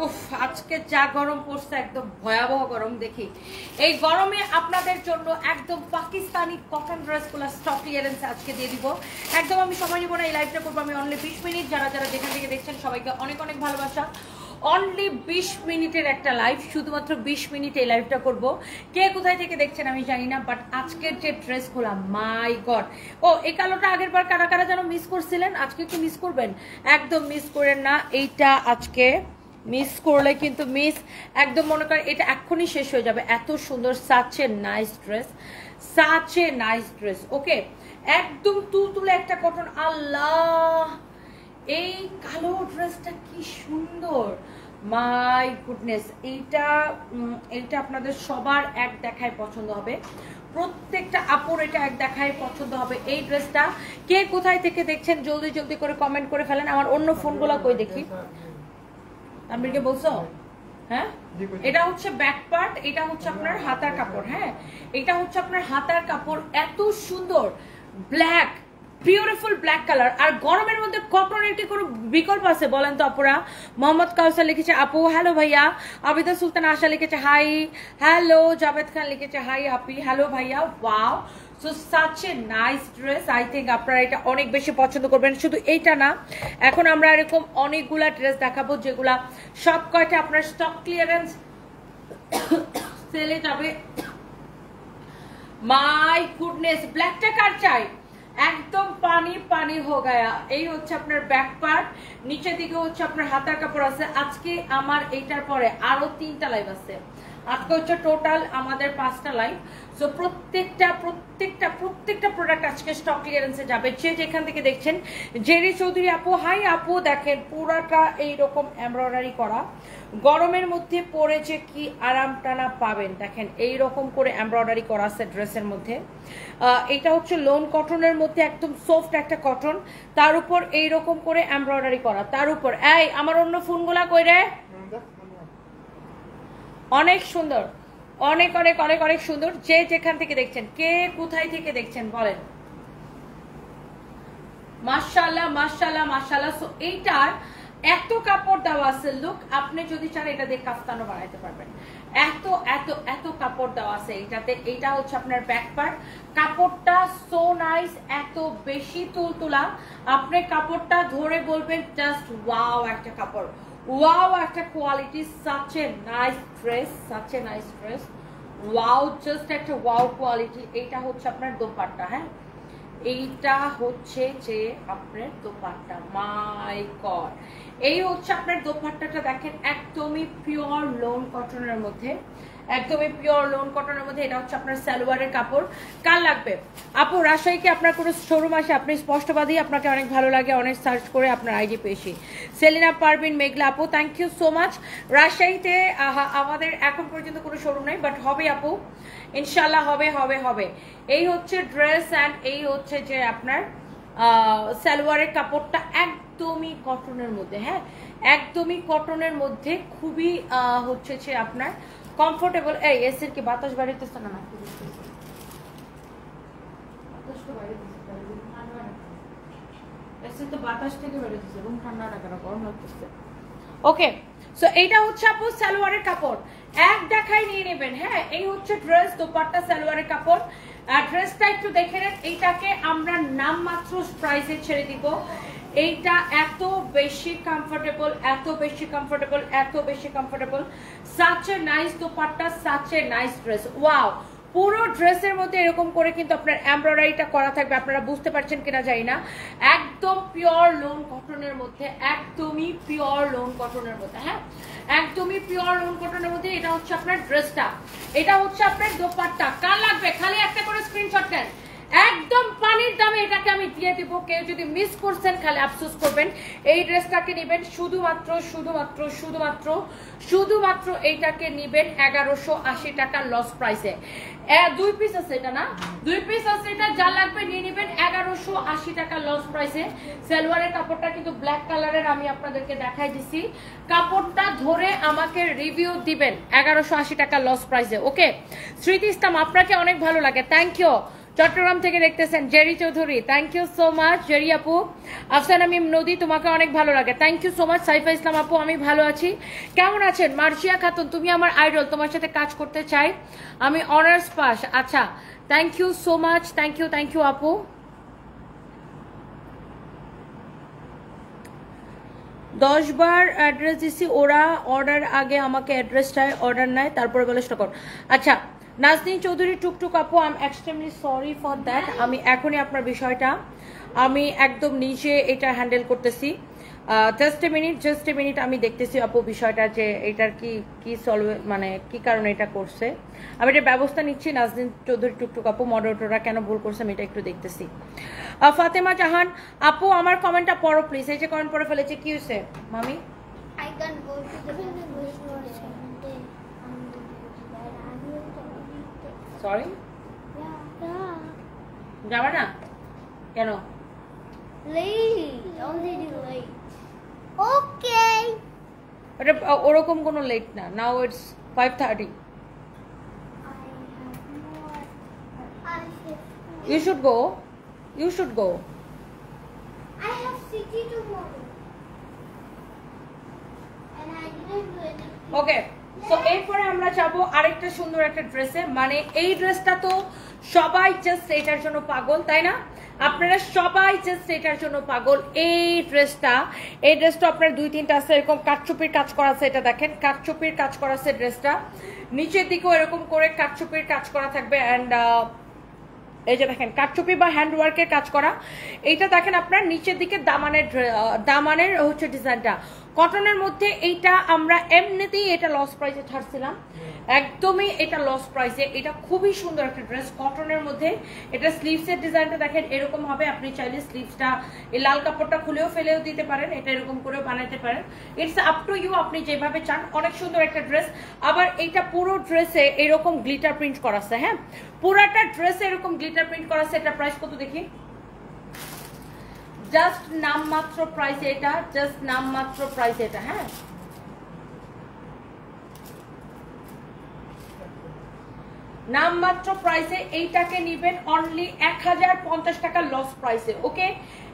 উফ আজকে যা গরম পড়ছে একদম ভয়াবহ গরম। দেখি এই গরমে আপনাদের জন্য একদম পাকিস্তানি কটন ড্রেসগুলো স্টক ক্লিয়ারেন্স আজকে দিয়ে দিব। একদম আমি সময় নিব না, এই লাইভটা করবো আমি অনলি 20 মিনিট। যারা যারা যেখান থেকে দেখছেন সবাইকে অনেক অনেক ভালোবাসা। অনলি 20 মিনিটের একটা লাইভ, শুধুমাত্র 20 মিনিট এই লাইভটা করব। কে কোথায় থেকে দেখছেন আমি জানি না, বাট আজকের যে ড্রেসগুলো মাই গড। ও এই কালোটা আগের বার কারা কারা যেন মিস করছিলেন, আজকে কি মিস করবেন? একদম মিস করেন না, এইটা আজকে মিস করলে কিন্তু মিস একদম মনে করেন এটা এক্ষুনি শেষ হয়ে যাবে। এত সুন্দর, such a nice dress, such a nice dress. Okay একদম তুলতুলে একটা কটন। আল্লাহ এই কালো ড্রেসটা কি সুন্দর, মাই গুডনেস। এইটা আপনাদের সবার এক দেখায় পছন্দ হবে, প্রত্যেকটা আপুর এটা এক দেখায় পছন্দ হবে। এই ড্রেসটা কে কোথায় থেকে দেখছেন জলদি জলদি করে কমেন্ট করে ফেলেন। আমার অন্য ফোনগুলো কই দেখি, তানভীরকে বলছো? হ্যাঁ এটা হচ্ছে ব্যাক পার্ট, এটা হচ্ছে আপনার হাতার কাপড়। হ্যাঁ এটা হচ্ছে আপনার হাতার কাপড়, এত সুন্দর ব্ল্যাক, বিউটিফুল ব্ল্যাক কালার। আর গরমের মধ্যে কটনের কি কোনো বিকল্প আছে বলেন তো আপুরা? মোহাম্মদ কাউসার লিখেছে আপু হ্যালো ভাইয়া। আবিদা সুলতান আশা লিখেছে হাই হ্যালো। জাভেদ খান লিখেছে হাই আপি, হ্যালো ভাইয়া। Wow, so such a nice dress. I think আপনারা এটা অনেক বেশি পছন্দ করবেন। শুধু এইটা না, এখন আমরা এরকম অনেকগুলা ড্রেস দেখাবো যেগুলা সব কয়টা আপনার স্টক ক্লিয়ারেন্স সেলে যাবে। মাই গুডনেস, ব্ল্যাকটা কার চাই? একদম পানি পানি হো গায়া। এই হচ্ছে আপনার ব্যাক পার্ট, নিচের দিকে হচ্ছে আপনার হাতার কাপড় আছে। আজকে আমার এইটার পরে আরো 3টা লাইভ আছে, আজকে হচ্ছে টোটাল আমাদের 5টা লাইভ। সো প্রত্যেকটা প্রোডাক্ট আজকে স্টক ক্লিয়ারেন্সে যাবে। যে যেখান থেকে দেখছেন, জেরি চৌধুরী আপু হাই আপু। দেখেন পুরাটা এইরকম এমব্রয়ডারি করা, গরমের মধ্যে পরে যে কি আরাম টানা পাবেন। দেখেন এইরকম করে এমব্রয়ডারি করা আছে ড্রেসের মধ্যে। এটা হচ্ছে লোন কটনের মধ্যে, একদম সফট একটা কটন, তার উপর এইরকম করে এমব্রয়ডারি করা। তার উপর এই আমার অন্য ফোনগুলা কই রে? অনেক সুন্দর, অনেক অনেক অনেক অনেক সুন্দর। যে যেখান থেকে দেখছেন, কে কোথায় থেকে দেখছেন বলেন? মাশাআল্লাহ মাশাআল্লাহ মাশাআল্লাহ। সো এইটার এত কাপড় দেওয়া আছে, লুক আপনি যদি চান এটা দিয়ে কাফতানও বানাইতে পারবেন। এত এত এত কাপড় দেওয়া আছে এইটাতে। এইটা হচ্ছে আপনার ব্যাক পার্ট, কাপড়টা সো নাইস, এত বেশি তুলতুলা। আপনি কাপড়টা ধরে বলবেন জাস্ট ওয়াও একটা কাপড়, ওয়াও একটা quality. Such a nice dress, such a nice dress. Wow, just একটা ওয়াও কোয়ালিটি। এইটা হচ্ছে আপনার দোপাট্টা। হ্যাঁ এইটা হচ্ছে যে আপনার দোপাট্টা, মাই গড। এই হচ্ছে আপনার দোপাট্টাটা, দেখেন একদমই পিওর লোন কটনের মধ্যে, একদমই পিওর লোন কটনের মধ্যে। এটা হচ্ছে আপনার সালোয়ারের কাপড়। কার লাগবে আপু? রাজশাহী কি আপনার কোনো শোরুম আছে? আপনি স্পষ্টবাদী, আপনাকে অনেক ভালো লাগে, অনেক সার্চ করে আপনার আইডি পেয়েছি। সেলিনা পারভিন মেঘলা আপু থ্যাংক ইউ সো মাচ। রাজশাহীতে আমাদের এখন পর্যন্ত কোনো শোরুম নেই, বাট হবে আপু, ইনশাল্লাহ হবে হবে হবে। এই হচ্ছে ড্রেস অ্যান্ড এই হচ্ছে যে আপনার সালোয়ারের কাপড়টা একদমই কটনের মধ্যে। হ্যাঁ একদমই কটনের মধ্যে, খুবই হচ্ছে যে আপনার কমফোর্টেবল। এই এসির কি বাতাস বাড়িতেছে না? এসি তো বাতাস থেকে বেরোতেছে, রুম ঠান্ডা না কেন, গরম লাগতেছে। ওকে সো এইটা হচ্ছে আপু সালোয়ারের কাপড়, এক দেখায় নিয়ে নেবেন। হ্যাঁ এই হচ্ছে ড্রেস, দোপাট্টা, সালোয়ারের কাপড়। ড্রেসটা একটু দেখে নেন। এইটাকে আমরা নামমাত্র প্রাইসে ছেড়ে দিব। এইটা এত বেশি কমফোর্টেবল, এত বেশি কমফোর্টেবল, এত বেশি comfortable. Such a nice dupatta, such a nice dress. Wow, পুরো ড্রেসের মধ্যে এরকম করে কিন্তু আপনার এমব্রয়ডারিটা করা থাকবে। আপনারা বুঝতে পারছেন কিনা জানি না, একদম পিওর লোন কটনের মধ্যে, একদমই পিওর লোন কটনের মধ্যে। হ্যাঁ একদমই পিওর লোন কটনের মধ্যে। এটা হচ্ছে আপনার ড্রেসটা, এটা হচ্ছে আপনার দোপাট্টা। কার লাগবে খালি একটা করে স্ক্রিনশট নেন, একদম পানির দামে এটাকে আমি দিয়ে দিব। কেউ যদি মিস করছেন খালি আফসোস করবেন। এই ড্রেসটাকে নেবেন শুধুমাত্র শুধুমাত্র শুধুমাত্র শুধুমাত্র এইটাকে নেবেন 1180 টাকা লস প্রাইসে। 2 পিস আছে এটা না, 2 পিস আছে এটা, যা লাগবে নিয়ে নেবেন 1180 টাকা লস প্রাইসে। সালোয়ারের কাপড়টা কিন্তু ব্ল্যাক কালারের, আমি আপনাদেরকে দেখাই দিছি। কাপড়টা ধরে আমাকে রিভিউ দিবেন 1180 টাকা লস প্রাইসে। ওকে স্মৃতি ইসলাম আপনাকে অনেক ভালো লাগে, থ্যাংক ইউ। চট্টগ্রাম থেকে দেখতেছেন Jerry Chowdhury, thank you so much Jerry আপু। আফসানা মিম নদী, তোমাকে অনেক ভালো লাগে, thank you so much. Saifa Islam আপু, আমি ভালো আছি, কেমন আছেন? মার্জিয়া খাতুন, তুমি আমার আইডল, তোমার সাথে কাজ করতে চাই, আমি অনার্স পাস। আচ্ছা, thank you so much, thank you আপু। 10 বার অ্যাড্রেস দিছি, ওরা অর্ডার আগে আমাকে অ্যাড্রেস চাই, অর্ডার নেয় তারপরে বলে স্টক আউট। আচ্ছা, নাজনীন চৌধুরী টুকটুক আপু, I am extremely sorry for that. আমি এখনই আপনার বিষয়টা আমি একদম নিজে এটা হ্যান্ডেল করতেছি। জাস্ট এ মিনিট, আমি দেখতেছি আপু বিষয়টা যে এটার কি সলভ, মানে কি কারণে এটা করছে, আমি এটা ব্যবস্থা নিচ্ছি। নাজনীন চৌধুরী টুকটুক আপু, মডারেটররা কেন ভুল করছে আমি এটা একটু দেখতেছি। ফাতেমা জাহান আপু, আমার কমেন্টটা পড়ো প্লিজ। এই যে কমেন্ট পড়ে ফেলেছে, কি হয়েছে মামি? I can go to the sorry, yeah. যাবে না কেন? Late. Already late. Okay. ওটা ওরকম কোনো লেট না, now it's 5:30। You should go. I have city tomorrow. And I didn't do anything. Okay, তো এরপরে আমরা যাবো আরেকটা সুন্দর একটা ড্রেসে। মানে এই ড্রেসটা তো সবাই জাস্ট এটার জন্য পাগল, তাই না? আপনারা সবাই জাস্ট এটার জন্য পাগল। এই ড্রেসটা আপনার 2-3টা আছে, এরকম কাঠচুপির কাজ করা আছে। এটা দেখেন, কাঠচুপির কাজ করা আছে ড্রেসটা, নিচের দিকেও এরকম করে কাঠচুপির কাজ করা থাকবে। অ্যান্ড এই যে দেখেন কাঠচুপি বা হ্যান্ড ওয়ার্কের কাজ করা। এইটা দেখেন আপনার নিচের দিকে দামানের হচ্ছে ডিজাইনটা কটনের মধ্যে। এইটা আমরা এমনিতেই এটা লস প্রাইসে ছাড়ছিলাম, একদমই এটা লস প্রাইসে। এটা খুবই সুন্দর একটা ড্রেস কটনের মধ্যে। এটা স্লিভসের ডিজাইনটা দেখেন এরকম হবে, আপনি চাইলে স্লিভসটা এই লাল কাপড়টা খুলেও ফেলেও দিতে পারেন, এটা এরকম করেও বানাতে পারেন। ইটস আপ টু ইউ, আপনি যেভাবে চান। অনেক সুন্দর একটা ড্রেস। আবার এইটা পুরো ড্রেসে এরকম গ্লিটার প্রিন্ট করা আছে। হ্যাঁ, পুরাটা ড্রেসে এরকম গ্লিটার প্রিন্ট করা আছে। এটা প্রাইস কত দেখি? জাস্ট নামমাত্র প্রাইস এটা, জাস্ট নামমাত্র প্রাইস এটা। হ্যাঁ, নামমাত্র প্রাইসে এইটাকে নিবেন অনলি 1050 টাকা লস প্রাইসে। ওকে,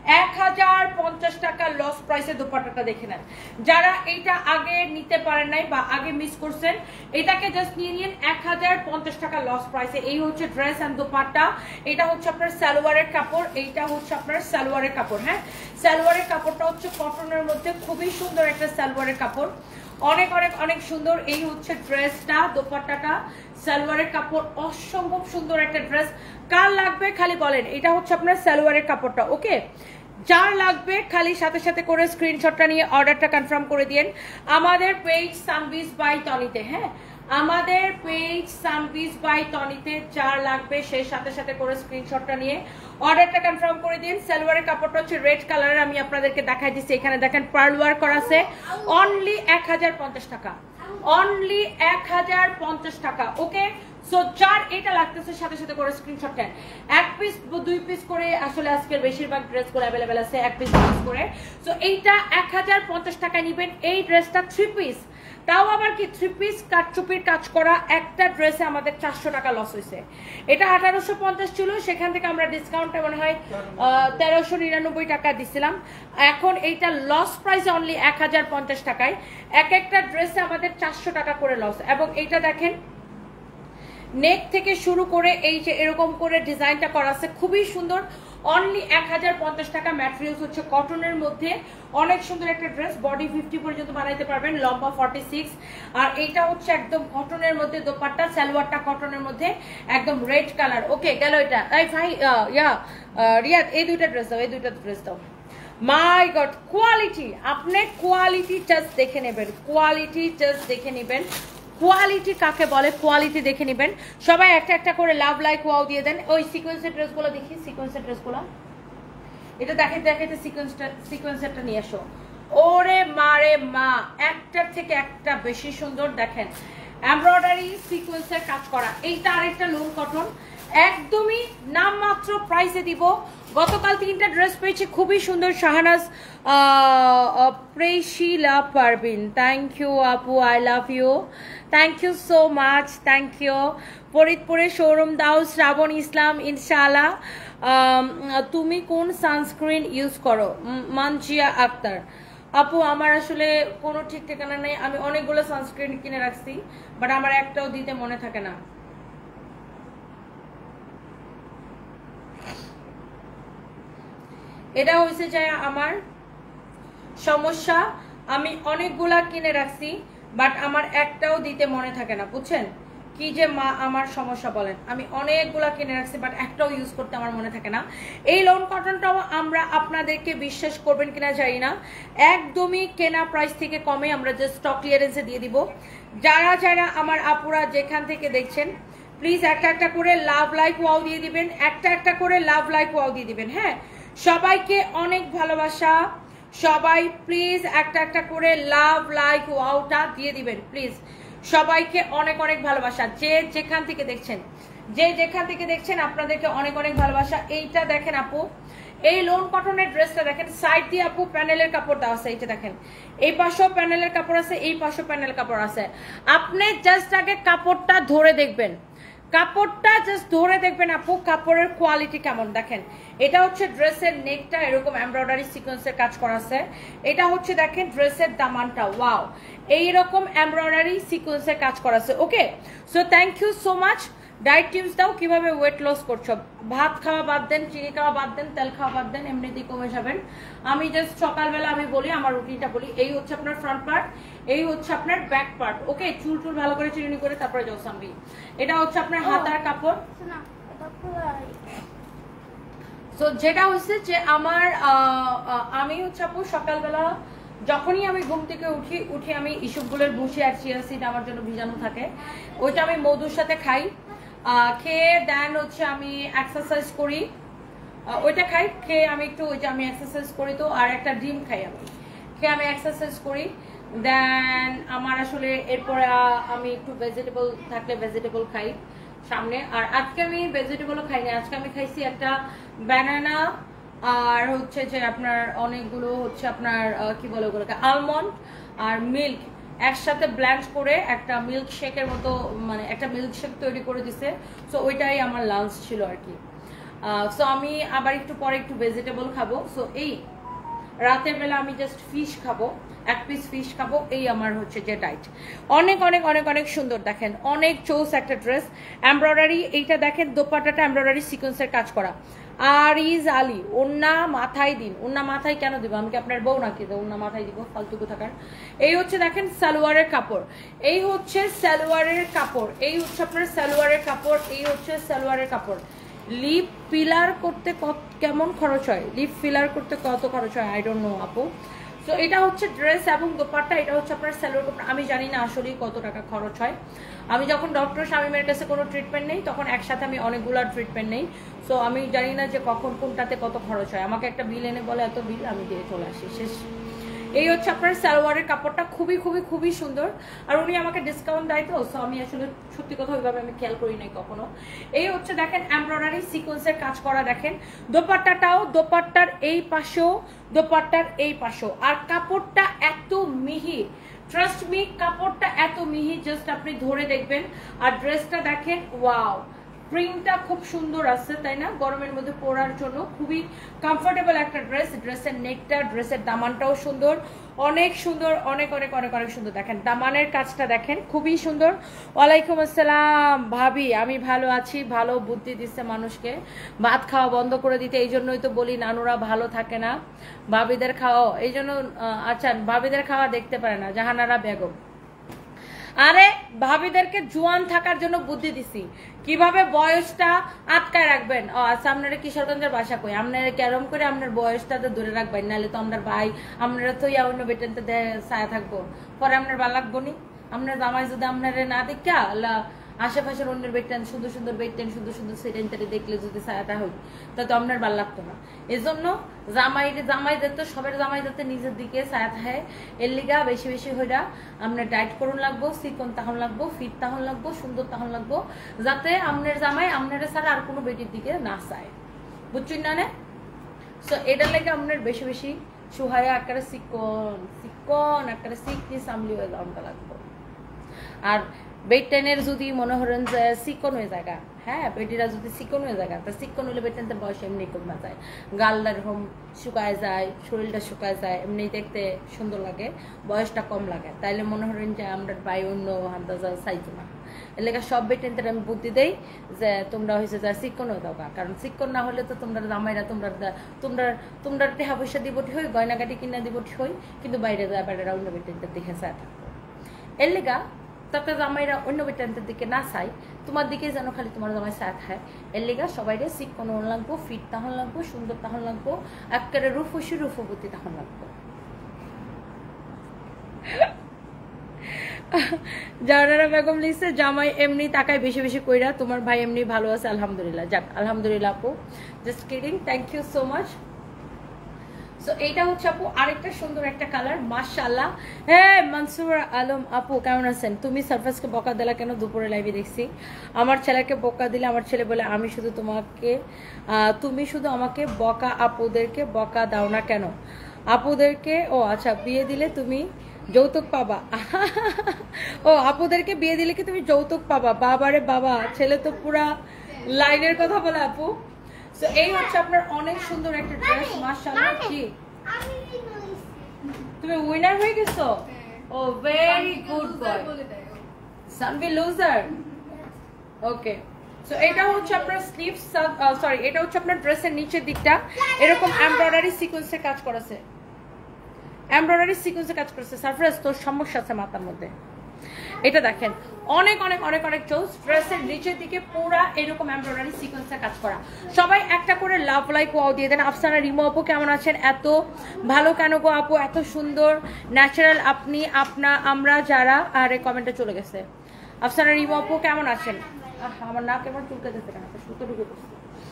1050 টাকা লস প্রাইসে দোপাট্টাটা দেখে নেন। যারা এইটা আগে নিতে পারেন নাই বা আগে মিস করছেন, এটাকে জাস্ট নিয়ে নিন 1050 টাকা লস প্রাইসে। এই হচ্ছে ড্রেস অ্যান্ড দোপাট্টা। এটা হচ্ছে আপনার সালোয়ারের কাপড়, এইটা হচ্ছে আপনার সালোয়ারের কাপড়। হ্যাঁ, সালোয়ারের কাপড়টা হচ্ছে কটনের মধ্যে, খুবই সুন্দর একটা সালোয়ারের কাপড়, অনেক অনেক অনেক সুন্দর। এই হচ্ছে ড্রেসটা, দোপাট্টাটা, সালোয়ারের কাপড়, অসম্ভব সুন্দর একটা ড্রেস। কার লাগবে খালি বলেন। এটা হচ্ছে আপনার সালোয়ারের কাপড়টা। ওকে, যার লাগবে খালি সাথে সাথে করে স্ক্রিনশটটা নিয়ে অর্ডারটা কনফার্ম করে দিন আমাদের পেজ সানবিজ বাই তনিতে। হ্যাঁ, আমাদের পেজ সানবিজ বাই তনিতে যার লাগবে সেই সাথে সাথে করে স্ক্রিনশটটা নিয়ে অর্ডারটা কনফার্ম করে দিন। সালোয়ারের কাপড়টা হচ্ছে রেড কালারের, আমি আপনাদেরকে দেখাই দিচ্ছি। এখানে দেখেন পার্ল ওয়ার্ক করা আছে, অনলি 1050 টাকা, অনলি 1050 টাকা। ওকে, সো যার এটা লাগতেছে সাথে সাথে করে স্ক্রিনশট নেন। 1 পিস 2 পিস করে আসলে আজকের বেশিরভাগ ড্রেসগুলো অ্যাভেলেবেল আছে 1 পিস 2 পিস করে। সো এইটা 1050 টাকা নেবেন। এই ড্রেসটা 3 পিস, তাও আবার কি 3 পিস কাঠচুপির কাজ করা। একটা ড্রেসে আমাদের 400 টাকা লস হয়েছে। এটা 1850 ছিল, সেখান থেকে আমরা ডিসকাউন্টে মনে হয় 1399 টাকা দিছিলাম। এখন এইটা লস প্রাইস অনলি 1050 টাকায়। এক একটা ড্রেসে আমাদের 400 টাকা করে লস। এবং এইটা দেখেন নেক থেকে শুরু করে এই যে এরকম করে ডিজাইনটা করা আছে, খুবই সুন্দর। অনলি 1050 টাকা। ম্যাটেরিয়ালস হচ্ছে কটনের মধ্যে, অনেক সুন্দর একটা ড্রেস। বডি 50 পর্যন্ত বানাইতে পারবেন, লম্বা 46। আর এইটা হচ্ছে একদম কটনের মধ্যে দোপাট্টা, সালোয়ারটা কটনের মধ্যে একদম রেড কালার। ওকে, গেল এটা। এই ভাই রিয়াদ, এই দুইটা ড্রেস দাও, এই দুইটা ড্রেস দাও। মাই গড, কোয়ালিটি, আপনি কোয়ালিটি জাস্ট দেখে নেবেন, কোয়ালিটি জাস্ট দেখে নেবেন। কোয়ালিটি কাকে বলে কোয়ালিটি দেখে নেবেন। সবাই একটা একটা করে লাভ লাইক ওয়াও দিয়ে দেন। ওই সিকোয়েন্সের ড্রেসগুলো দেখি, সিকোয়েন্সের ড্রেসগুলো এটা দেখাইতে সিকোয়েন্সেরটা নিয়ে আসো। ওরে মারে মা, একটার থেকে একটা বেশি সুন্দর। দেখেন এমব্রয়ডারি সিকোয়েন্সের কাজ করা। এইটা আরেকটা লোন কটন, একদমই নামমাত্র প্রাইসে দিব গতকাল 3টা ড্রেস পেয়েছি, খুবই সুন্দর। শাহানাজ প্রেশিলা পারবিন, থ্যাংক ইউ আপু, I love you, thank you so much, thank you. ফরিদপুরে শোরুম দাও, শ্রাবণ ইসলাম ইনশাআল্লাহ। তুমি কোন সানস্ক্রিন ইউজ করো? মানজিয়া আক্তার, আপু আমার আসলে কোনো ঠিক ঠিকানা নেই, আমি অনেকগুলো সানস্ক্রিন কিনে রাখছি, বাট আমার একটাও দিতে মনে থাকে না। এটা হয়েছে যে আমার সমস্যা, আমি অনেকগুলা কিনে রাখছি বাট আমার একটাও দিতে মনে থাকে না, বুঝছেন? কি যে মা আমার সমস্যা বলেন, আমি অনেকগুলা কিনে রাখছি বাট একটাও ইউজ করতে আমার মনে থাকে না। এই লোন কটনটাও আমরা আপনাদেরকে বিশ্বাস করবেন কিনা জানি না, একদমই কেনা প্রাইস থেকে কমে আমরা যে স্টক ক্লিয়ারেন্সে দিয়ে দিব। যারা যারা আমার আপুরা যেখান থেকে দেখছেন প্লিজ একটা একটা করে লাভ লাইক ওয়াও দিয়ে দিবেন, একটা একটা করে লাভ লাইক ওয়াও দিয়ে দিবেন। হ্যাঁ, সবাইকে অনেক ভালোবাসা, সবাই প্লিজ একটা একটা করে লাভ লাইক ওয়াওটা দিয়ে দিবেন প্লিজ। সবাইকে অনেক অনেক ভালোবাসা, যে যেখান থেকে দেখছেন আপনাদেরকে অনেক অনেক ভালোবাসা। এইটা দেখেন আপু, এই লোন কটনের ড্রেসটা দেখেন, সাইড দিয়ে আপু প্যানেলের কাপড় দেওয়া আছে, এইটা দেখেন, এই পাশেও প্যানেলের কাপড় আছে, এই পাশেও প্যানেল কাপড় আছে। আপনি জাস্ট আগে কাপড়টা ধরে দেখবেন, কাপড়টা জাস্ট ধরে দেখবেন আপু কাপড়ের কোয়ালিটি কেমন। দেখেন এটা হচ্ছে ড্রেসের নেকটা, এরকম এমব্রয়ডারি সিকোয়েন্সের কাজ করা আছে। এটা হচ্ছে দেখেন ড্রেসের দামানটা, ওয়াও, এইরকম এমব্রয়ডারি সিকোয়েন্সের কাজ করা আছে। Okay, so thank you so much. Diet tips দাও, কিভাবে ওয়েট লস করছো? ভাত খাওয়া বাদ দেন, চিনি খাওয়া বাদ দেন, তেল খাওয়া বাদ দেন, এমনিতেই কমে যাবেন। আমি জাস্ট সকালবেলা আমি বলি আমার রুটিনটা বলি, এই হচ্ছে আপনার ফ্রন্ট পার্ট, এই হচ্ছে আপনার ব্যাক পার্ট। ওকে, চুল টুল ভালো করে চিরুনি করে তারপরে যাও সামবি। এটা হচ্ছে আপনার হাতার কাপড়। সো যেটা হচ্ছে যে আমার আমি হচ্ছে আপু সকালবেলা যখনই আমি ঘুম থেকে উঠি আমি ইসবগুলোর ভুসি আর চিয়া সিড আমার জন্য ভিজানো থাকে, ওইটা আমি মধুর সাথে খাই। খেয়ে দেন হচ্ছে আমি এক্সারসাইজ করি, ওইটা খাই। খেয়ে আমি একটু ওইটা আমি এক্সারসাইজ করি, তো আর একটা ডিম খাই আমি, খেয়ে আমি এক্সারসাইজ করি। দেন আমার আসলে এরপরে আমি একটু ভেজিটেবল থাকলে ভেজিটেবল খাই সামনে। আর আজকে আমি ভেজিটেবলও খাইনি, আজকে আমি খাইছি একটা ব্যানানা আর হচ্ছে যে আপনার অনেকগুলো হচ্ছে আপনার কি বলে ওগুলোকে, আলমন্ড আর মিল্ক একসাথে ব্ল্যান্ড করে একটা মিল্ক শেকের মতো, মানে একটা মিল্ক শেক তৈরি করে দিছে। সো ওইটাই আমার লাঞ্চ ছিল আর কি। সো আমি আবার একটু পরে একটু ভেজিটেবল খাবো। সো এই রাতের বেলা আমি জাস্ট ফিশ খাবো, এক পিস ফিশ খাবো, এই আমার হচ্ছে যে ডাইট। অনেক অনেক অনেক অনেক সুন্দর, দেখেন অনেক চোস একটা ড্রেস, এমব্রয়ডারি। এইটা দেখেন দোপাট্টাটা এমব্রয়ডারি সিকোয়েন্সের কাজ করা। আর ইজ আলী, ওন্না মাথায় দিন। ওন্না মাথায় কেন দিব? আমি কি আপনার বউ নাকি ওন্না মাথায় দিব? ফালতুকু থাকার। এই হচ্ছে দেখেন সালোয়ারের কাপড়, এই হচ্ছে সালোয়ারের কাপড়, এই হচ্ছে আপনার সালোয়ারের কাপড়, এই হচ্ছে সালোয়ারের কাপড়। লিপ ফিলার করতে কেমন খরচ হয়? লিপ ফিলার করতে কত খরচ হয়? আই ডোন্ট নো আপু। সো এটা হচ্ছে ড্রেস এবং দোপাট্টা, এটা হচ্ছে আপনার সালোয়ার কাপড়। আমি জানি না আসলেই কত টাকা খরচ হয়। আমি যখন ডক্টর শামীমের কাছে কোনো ট্রিটমেন্ট নেই তখন একসাথে আমি অনেকগুলো ট্রিটমেন্ট নেই। সো আমি জানি না যে কখন কোনটাতে কত খরচ হয়। আমাকে একটা বিল এনে বলে এত বিল, আমি দিয়ে চলে আসি, শেষ। এই হচ্ছে আপনার সালোয়ারের কাপড়টা, খুবই খুবই খুবই সুন্দর। আর উনি আমাকে ডিসকাউন্ট দেয় তো, সো আমি আসলে সত্যি কথা ওইভাবে আমি খেয়াল করি নাই কখনো। এই হচ্ছে দেখেন এমব্রয়ডারি সিকোয়েন্সের কাজ করা, দেখেন দোপাট্টাটাও, দোপাট্টার এই পাশেও, দোপাট্টার এই পাশেও। আর কাপড়টা এত মিহি, ট্রাস্ট মি, কাপড়টা এত মিহি, জাস্ট আপনি ধরে দেখবেন। আর ড্রেসটা দেখেন, ওয়াও, প্রিন্টটা খুব সুন্দর আছে, তাই না? গরমের মধ্যে পরার জন্য খুবই কমফোর্টেবল একটা ড্রেস। ড্রেসের নেকটা, ড্রেসের দামানটাও সুন্দর, অনেক সুন্দর, অনেক অনেক অনেক অনেক সুন্দর। দেখেন দামানের কাজটা দেখেন, খুবই সুন্দর। ওয়ালাইকুম আসসালাম ভাবি, আমি ভালো আছি। ভালো বুদ্ধি দিচ্ছে মানুষকে ভাত খাওয়া বন্ধ করে দিতে, এই জন্যই তো বলি নানুরা ভালো থাকে না, ভাবিদের খাওয়াও এই জন্য। আচ্ছা, ভাবিদের খাওয়া দেখতে পারে না জাহানারা বেগম। আরে ভাবিদেরকে জোয়ান থাকার জন্য বুদ্ধি দিছি, কিভাবে বয়সটা আটকায় রাখবেন। আচ্ছা, আপনারা কিশোরগঞ্জের বাসা কই? আপনারা কেরম করে আপনার বয়সটা তো ধরে রাখবেন, নাহলে তো আপনার ভাই আপনারা তো অন্য বেটেনতে ছায়া থাকবো, পরে আপনার ভালো লাগবো নি। আপনার জামাই যদি আপনারা না দেখা আশেপাশের অন্যের বেটেন, সুন্দর সুন্দর বেটেন, সুন্দর সুন্দর সেটেনটারে দেখলে যদি ছায়াটা হই, তা তো আপনার ভালো লাগতো না। এজন্য জামাই যাতে সবের জামাই যাতে নিজের দিকে ছায়া থাকে, এর লিগা বেশি বেশি হইরা আপনার ডায়েট করুন লাগবো, চিকন তাহন লাগবো, ফিট তাহন লাগবো, সুন্দর তাহন লাগবো, যাতে আপনার জামাই আপনারা ছাড়া আর কোনো বেটির দিকে না চায়। বুঝছেন না? সো এটার লাগে আপনার বেশি বেশি সুহায়া একটা চিকন একটা সিকনি সামলি হয়ে যাওয়া লাগবে। আর বেড টেনের যদি মনে করেন যে চিকন হয়ে জায়গা, হ্যাঁ বেটিরা যদি চিকন হয়ে জায়গা, তা চিকন হলে বেড টেনতে বয়স এমনি কমা যায়, গালটা এরকম শুকায় যায়, শরীরটা শুকায় যায়, এমনি দেখতে সুন্দর লাগে, বয়সটা কম লাগে। তাইলে মনে করেন যে আমরা বাই অন্য আন্দাজা চাইতো না। এর লেগে সব বেড টেনতে আমি বুদ্ধি দেই যে তোমরা হয়েছে যা চিকন হয়ে দাও, কারণ চিকন না হলে তো তোমরা জামাইরা তোমরা টেহা পয়সা দিবটি হই, গয়নাকাটি কিনা দিবটি হই, কিন্তু বাইরে যায় বাইরেরা অন্য বেড টেনতে দেখে চায় থাকবো। এর লেগা তাকে জামাইরা অন্য বেটানদের দিকে না চাই, তোমার দিকে যেন খালি তোমার জামাই চা খায়। এর লেগা সবাইরে চিকন লাগবো, ফিট তাহন লাগবো, সুন্দর তাহন লাগবো, একেবারে রূপসী রূপবতী তাহন লাগবো। জানারা বেগম লিখছে জামাই এমনি তাকাই বেশি বেশি কইরা, তোমার ভাই এমনি ভালো আছে আলহামদুলিল্লাহ। যাক আলহামদুলিল্লাহ আপু, just kidding, thank you so much. So এইটা হচ্ছে আপু আরেকটা সুন্দর একটা কালার, মাশাআল্লাহ। হ্যাঁ মনসুর আলম আপু কেমন আছেন? তুমি সারফাসকে বকা দিলা কেন? দুপুরে লাইভে দেখছি আমার ছেলেকে বকা দিলে, আমার ছেলে বলে আমি শুধু তোমাকে, তুমি শুধু আমাকে বকা, আপুদেরকে বকা দাও না কেন? আপুদেরকে, ও আচ্ছা বিয়ে দিলে তুমি যৌতুক পাবা। ও আপুদেরকে বিয়ে দিলে কি তুমি যৌতুক পাবা? বাবারে বাবা, ছেলে তো পুরা লাইনের কথা বলে আপু। সো এই হচ্ছে আপনার অনেক সুন্দর একটা ড্রেস, মাশাআল্লাহ। কি তুমি উইনার হয়ে গেছো? Oh very good boy. Sanvi loser, okay. So এটা হচ্ছে আপনার স্লিভস, সরি এটা হচ্ছে আপনার ড্রেসের নিচের দিকটা এরকম এমব্রয়ডারি সিকোয়েন্সের কাজ করেছে, এমব্রয়ডারি সিকোয়েন্সের কাজ করেছে। সারপ্রাইজ, তোর সমস্যা আছে মাথার মধ্যে। এটা দেখেন অনেক অনেক অনেক অনেক চোজ, ড্রেসের নিচের দিকে পুরা এরকম এমব্রয়ডারি সিকোয়েন্সের কাজ করা। সবাই একটা করে লাভ লাইক ওয়াও দিয়ে দেন। আফসানা রিমো আপু কেমন আছেন? এত ভালো কেন গো আপু, এত সুন্দর ন্যাচারাল আপনি, আমরা যারা, আরে কমেন্টে চলে গেছে। আফসানা রিমো আপু কেমন আছেন? আমার নাক এবার চুলকে যেতে কেন, সুতো ঢুকে পড়ছে।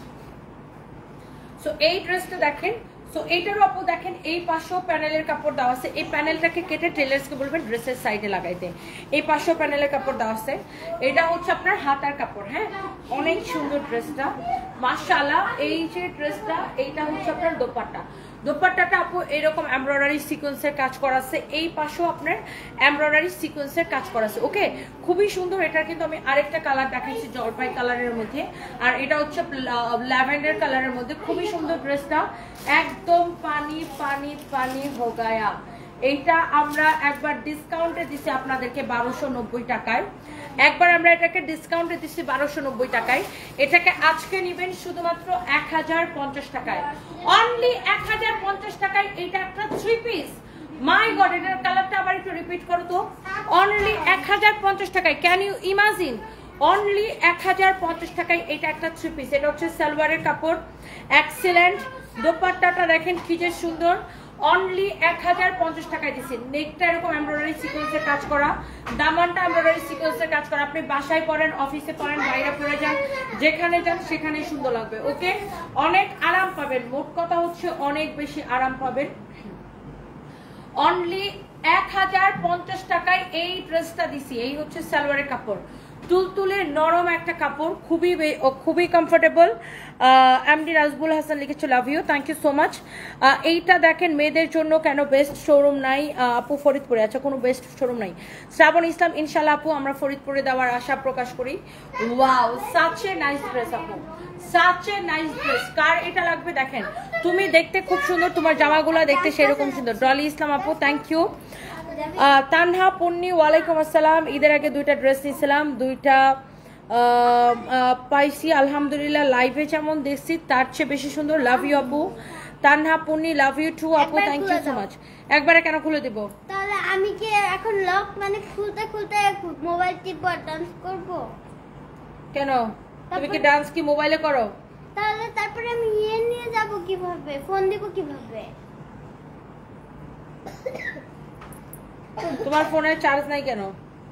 সো এই ড্রেসটা দেখেন, সো এইটারও আপু দেখেন এই পাশেও প্যানেলের কাপড় দেওয়া আছে। এই প্যানেলটাকে কেটে টেলার্সকে বলবেন ড্রেসের সাইডে লাগাইতে। এই পাশেও প্যানেলের কাপড় দেওয়া আছে। এটা হচ্ছে আপনার হাতার কাপড়, হ্যাঁ অনেক সুন্দর ড্রেসটা মাশাআল্লাহ। এই যে ড্রেসটা, এইটা হচ্ছে আপনার দোপাট্টা। দোপাট্টাটা আপু এরকম এমব্রয়ডারি সিকোয়েন্সের কাজ করা আছে, এই পাশেও আপনার এমব্রয়ডারি সিকোয়েন্সের কাজ করা আছে। ওকে, খুবই সুন্দর। এটা কিন্তু আমি আরেকটা কালার দেখাচ্ছি জলপাই কালারের মধ্যে, আর এটা হচ্ছে ল্যাভেন্ডার কালারের মধ্যে। খুবই সুন্দর ড্রেসটা, একদম পানি পানি পানি হোগায়া। এইটা আমরা একবার ডিসকাউন্টে দিছি আপনাদেরকে 1290 টাকায়, একবার আমরা এটাকে ডিসকাউন্টে দিচ্ছি 1290 টাকায়। এটাকে আজকে নেবেন শুধুমাত্র 1050 টাকায়, অনলি 1050 টাকায়। এটা একটা 3 পিস, মাই গড, এটার কালারটা আবার একটু রিপিট করো তো। অনলি 1050 টাকায়, ক্যান ইউ ইমাজিন? অনলি 1050 টাকায় এটা একটা 3 পিস। এটা হচ্ছে সালোয়ারের কাপড়, এক্সিলেন্ট। দোপাট্টাটা দেখেন কি যে সুন্দর, অনলি 1050 টাকায় দিচ্ছি। নেকটা এরকম এমব্রয়ডারি সিকোয়েন্সের কাজ করা, দামানটা এমব্রয়ডারি সিকোয়েন্সের কাজ করা। আপনি বাসায় পরেন, অফিসে পরেন, বাইরে পরে যান, যেখানে যান সেখানেই সুন্দর লাগবে। ওকে, অনেক আরাম পাবেন, মোট কথা হচ্ছে অনেক বেশি আরাম পাবেন। অনলি 1050 টাকায় এই ড্রেসটা দিছি। এই হচ্ছে সালোয়ারের কাপড়, তুলতুলে নরম একটা কাপড়, খুবই কমফোর্টেবল। এমডি রাজবুল হাসান লিখেছে love you, thank you so much. এইটা দেখেন মেয়েদের জন্য কেন বেস্ট শোরুম নাই আপু? ফরিদপুরে, আচ্ছা কোনো বেস্ট শোরুম নাই। শ্রাবণ ইসলাম, ইনশাল্লাহ আপু আমরা ফরিদপুরে দেওয়ার আশা প্রকাশ করি। Wow, such a nice dress আপু, সাচ এ নাইস ড্রেস। কার এটা লাগবে দেখেন, তুমি দেখতে খুব সুন্দর, তোমার জামাগুলো দেখতে সেরকম সুন্দর। ডলি ইসলাম আপু থ্যাংক ইউ। তানহা পন্নি, ওয়ালাইকুম আসসালাম। ঈদের আগে 2টা ড্রেস নিয়েছিলাম, 2টা পাইছি আলহামদুলিল্লাহ। লাইভে যেমন দেখছি তার চেয়ে বেশি সুন্দর। লাভ ইউ আপু। Tanha Ponni, love you too আপু, থ্যাংক ইউ সো মাচ। একবারে কেন খুলে দিব? তাহলে আমি কি এখন লক মানে খুলতে খুলতে মোবাইল টিপে ডান্স করব? কেন, তুমি কি ডান্স কি মোবাইলে করো? তাহলে তারপরে আমি নিয়ে যাব কিভাবে? ফোন দিব কিভাবে? তোমার ফোনে চার্জ নাই কেন?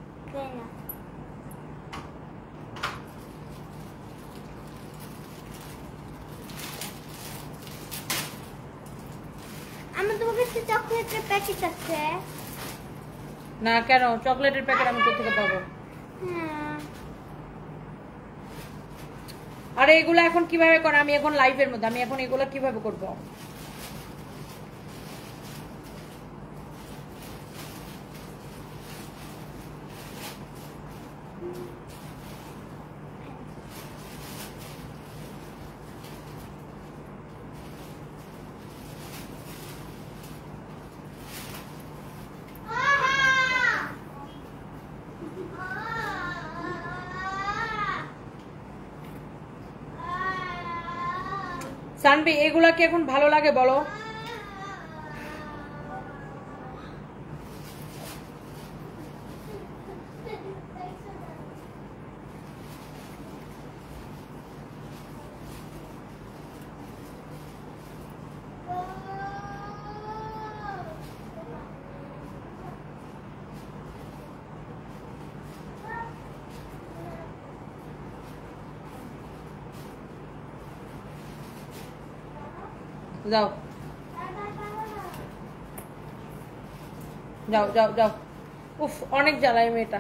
আমার তোমার কাছে চকলেটের প্যাকেট আছে না? কেন চকলেটের প্যাকেট আমি কোথা থেকে পাবো? আর এগুলো এখন কিভাবে করে, আমি এখন লাইভের মধ্যে, আমি এখন এগুলো কিভাবে করব? সানবি এগুলা কি এখন ভালো লাগে বলো? যাও যাও যাও যাও, উফ অনেক জ্বালায় মেয়েটা।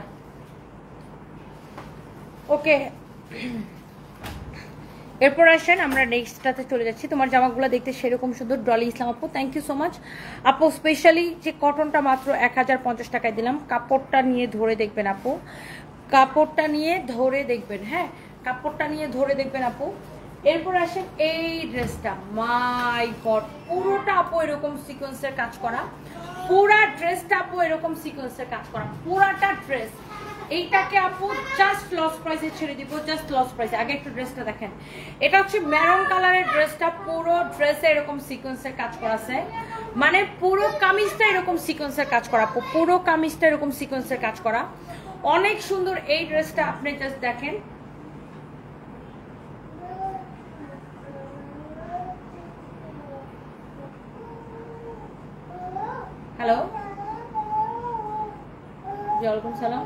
ওকে, এরপর আসেন আমরা নেক্সটটাতে চলে যাচ্ছি। তোমার জামাগুলো দেখতে সেরকম সুন্দর। ডলি ইসলাম আপু, থ্যাংক ইউ সো মাচ আপু। স্পেশালি যে কটনটা মাত্র 1050 টাকায় দিলাম। কাপড়টা নিয়ে ধরে দেখবেন আপু, কাপড়টা নিয়ে ধরে দেখবেন, হ্যাঁ কাপড়টা নিয়ে ধরে দেখবেন আপু। এরপর আসেন এই ড্রেসটা, মাই গড, পুরোটা আপু এরকম সিকোয়েন্সের কাজ করা, পুরা ড্রেসটা আপু এরকম সিকোয়েন্সের কাজ করা, পুরাটা ড্রেস। এইটাকে আপু জাস্ট লস প্রাইসে ছেড়ে দিব, জাস্ট লস প্রাইসে। আগে একটু ড্রেসটা দেখেন, এটা হচ্ছে মেরুন কালারের ড্রেসটা, পুরো ড্রেসে এরকম সিকোয়েন্সের কাজ করা আছে, মানে পুরো কামিজটা এরকম সিকোয়েন্সের কাজ করা আপু, পুরো কামিজটা এরকম সিকোয়েন্সের কাজ করা, অনেক সুন্দর এই ড্রেসটা। আপনি জাস্ট দেখেন, হ্যালো ওয়ালাইকুম সালাম।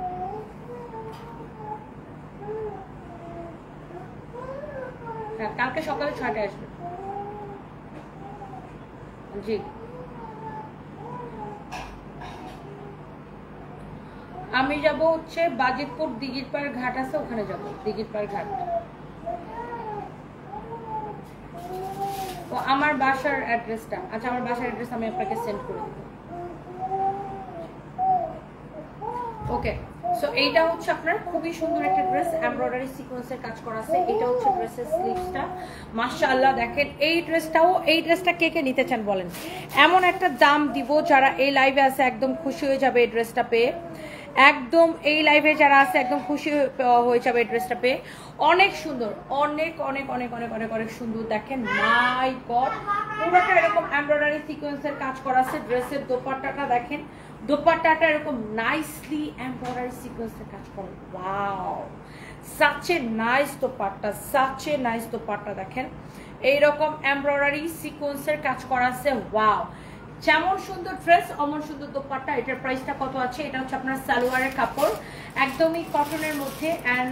কালকে সকালে 6টায় আসবে। জি, আমি যাব হচ্ছে বাজিতপুর, দিঘির পাড় ঘাট আছে ওখানে যাব, দিঘির পাড় ঘাট। তো আমার বাসার অ্যাড্রেসটা, আচ্ছা আমার বাসার অ্যাড্রেস আমি আপনাকে সেন্ড করে দেব। ওকে, সো এইটা হচ্ছে আপনার খুবই সুন্দর একটা ড্রেস, এমব্রয়ডারি সিকোয়েন্সের কাজ করা আছে। এটা হচ্ছে ড্রেসের স্লিভসটা, মাশাআল্লাহ দেখেন। এই ড্রেসটা কে কে নিতে চান বলেন? এমন একটা দাম দিব, যারা এই লাইভে আছে একদম খুশি হয়ে যাবে এই ড্রেসটা পেয়ে, একদম এই লাইভে যারা আছে একদম খুশি হয়ে যাবে এই ড্রেসটা পেয়ে। অনেক সুন্দর, অনেক অনেক অনেক অনেক অনেক অনেক সুন্দর দেখেন, মাই গড, পুরোটা এরকম এমব্রয়ডারি সিকোয়েন্সের কাজ করা আছে। ড্রেসের দোপাট্টাটা দেখেন, দোপাট্টাটা এরকম নাইসলি এমব্রয়ডারি সিকোয়েন্সের কাজ করা, wow such a nice dupatta, such a nice dupatta দেখেন, এইরকম এমব্রয়ডারি সিকোয়েন্সের কাজ করা আছে, ওয়াও। যেমন সুন্দর ড্রেস অমন সুন্দর দোপাট্টা। এটার প্রাইসটা কত আছে? এটা হচ্ছে আপনার সালোয়ারের কাপড়, একদমই কটনের মধ্যে।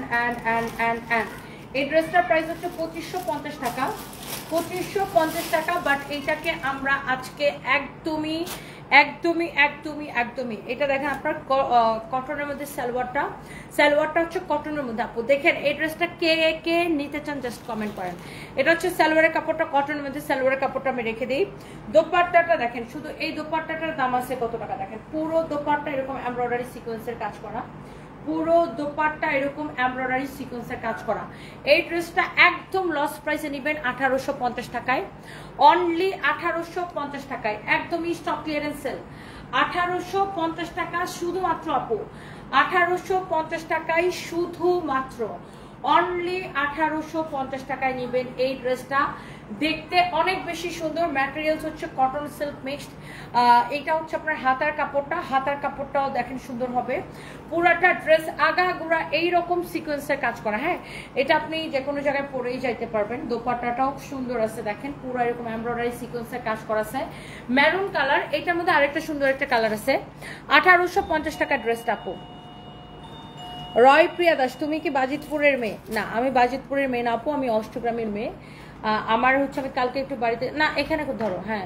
এই ড্রেসটার প্রাইস হচ্ছে 2550 টাকা, 2550 টাকা। বাট এইটাকে আমরা আজকে একদমই একদমই একদমই একদমই, এটা দেখেন আপনার কটনের মধ্যে সালোয়ারটা হচ্ছে কটনের মধ্যে। আপু দেখেন এই ড্রেসটা কে কে নিতে চান জাস্ট কমেন্ট করেন। এটা হচ্ছে সালোয়ারের কাপড়টা কটনের মধ্যে, সালোয়ারের কাপড়টা আমি রেখে দিই। দোপাট্টাটা দেখেন, শুধু এই দোপাট্টাটার দাম আছে কত টাকা দেখেন, পুরো দোপাট্টা এরকম এমব্রয়ডারি সিকোয়েন্সের কাজ করা, পুরো দোপাট্টা এরকম এমব্রয়ডারি সিকোয়েন্সের কাজ করা। এই ড্রেসটা একদম লস প্রাইসে নেবেন 1850 টাকায়, অনলি 1850 টাকায়, একদমই স্টক ক্লিয়ারেন্স সেল। 1850 টাকা শুধুমাত্র আপু, 1850 টাকায় শুধুমাত্র, অনলি 1850 টাকায় নেবেন এই ড্রেসটা। দেখতে অনেক বেশি সুন্দর, ম্যাটেরিয়ালস হচ্ছে কটন সিল্ক মিক্সড। এটা হচ্ছে আপনার হাতার কাপড়টা, হাতার কাপড়টাও দেখেন সুন্দর হবে। পুরাটা ড্রেস আগাগোড়া এইরকম সিকোয়েন্সের কাজ করা, হ্যাঁ এটা আপনি যে কোনো জায়গায় পরেই যাইতে পারবেন। দোপাট্টাটাও সুন্দর আছে দেখেন, পুরো এরকম এমব্রয়ডারি সিকোয়েন্সের কাজ করা আছে, মেরুন কালার। এটার মধ্যে আরেকটা সুন্দর একটা কালার আছে। 1850 টাকা ড্রেসটা আপু। রয় প্রিয়া দাস, তুমি কি বাজিতপুরের মেয়ে? না আমি বাজিতপুরের মেয়ে না আপু, আমি অষ্টগ্রামের মেয়ে। আমার হচ্ছে আমি কালকে একটু বাড়িতে, না এখানে ধরো, হ্যাঁ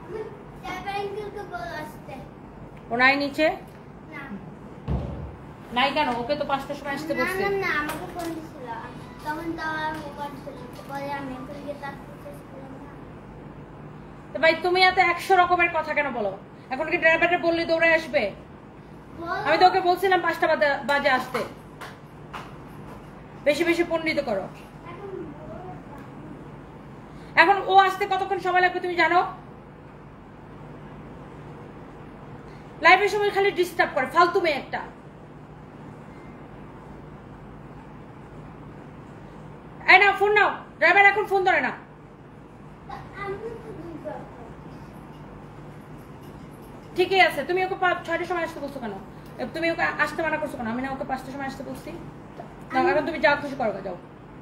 ওনাই নিচে। নাই কেন? ওকে তো 5টার সময় আসতে বলছি। না না আমাকে ফোন দিছিল তখন তো আমার মোবাইল ছিল পরে আমি এখন গিয়ে তার তো ভাই তুমি এত 100 রকমের কথা কেন বলো? এখন কি ড্রাইভারে বললে দৌড়ে আসবে? আমি তো ওকে বলছিলাম 5টা বাজে আসতে। বেশি বেশি পণ্ডিত করো। এখন ও আসতে কতক্ষণ সময় লাগবে তুমি জানো? লাইভের সময় খালি ডিস্টার্ব করে, ফালতু মেয়ে একটা। এই না ফোন নাও, ড্রাইভার এখন ফোন ধরে না। ঠিকই আছে, তুমি ওকে 6টার সময় আসতে বলছো কেন? তুমি ওকে আসতে মানা করছো কেন? আমি না ওকে 5টার সময় আসতে বলছি? এখন তুমি যা খুশি করো, যাও